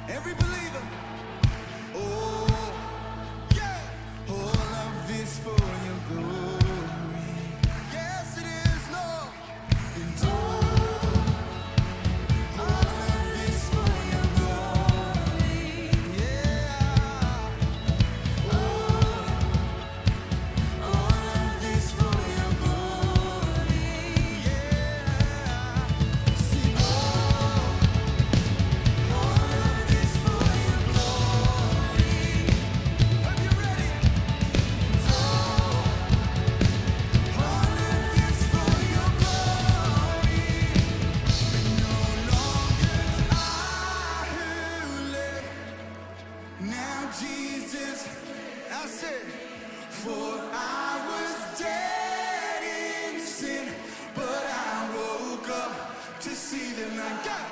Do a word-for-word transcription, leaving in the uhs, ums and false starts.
Every believer. Oh, yeah. All of this for your glory. Yes, it is, Lord. And oh, all of this for your glory. Yeah. Oh, all of this for your glory. Yeah. See, oh, all of this for your glory. Are you ready? Oh, all of this for your glory. No longer I who live. Now Jesus, I said, for I was dead in sin, but I woke up to see the light. God,